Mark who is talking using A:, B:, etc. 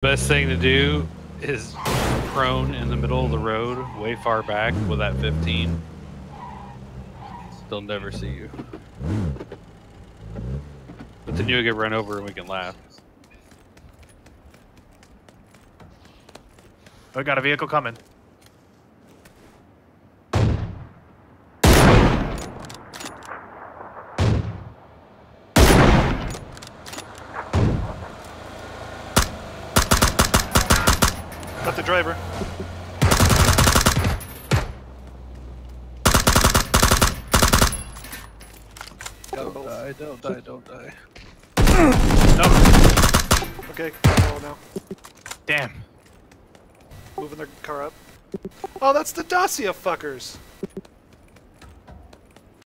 A: best thing to do is prone in the middle of the road, way far back with that 15. They'll never see you. But then you'll get run over and we can laugh.
B: I got a vehicle coming. Got the driver.
A: Don't die, don't die, don't die.
B: No.
C: Okay, oh now.
B: Damn.
C: Moving their car up. Oh, that's the Dacia fuckers.